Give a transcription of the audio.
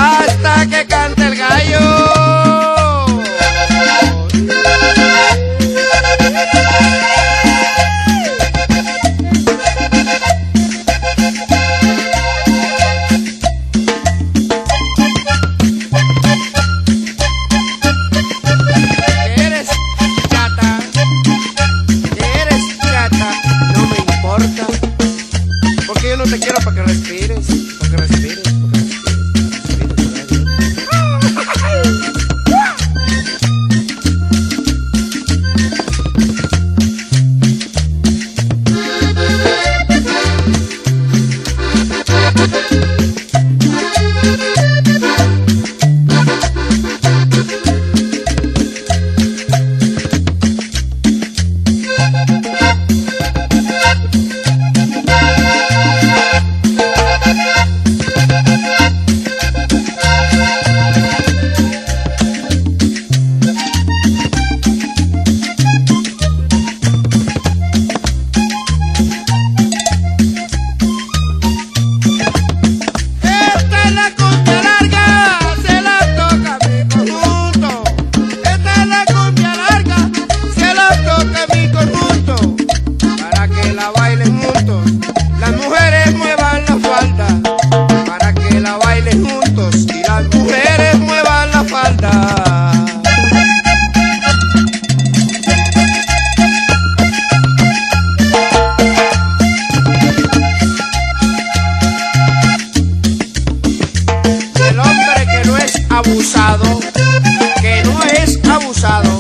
hasta que cante el gallo. Porque yo no te quiero para que respires, para que respires, para que respires, las mujeres muevan la falda, para que la bailen juntos y las mujeres muevan la falda. El hombre que no es abusado,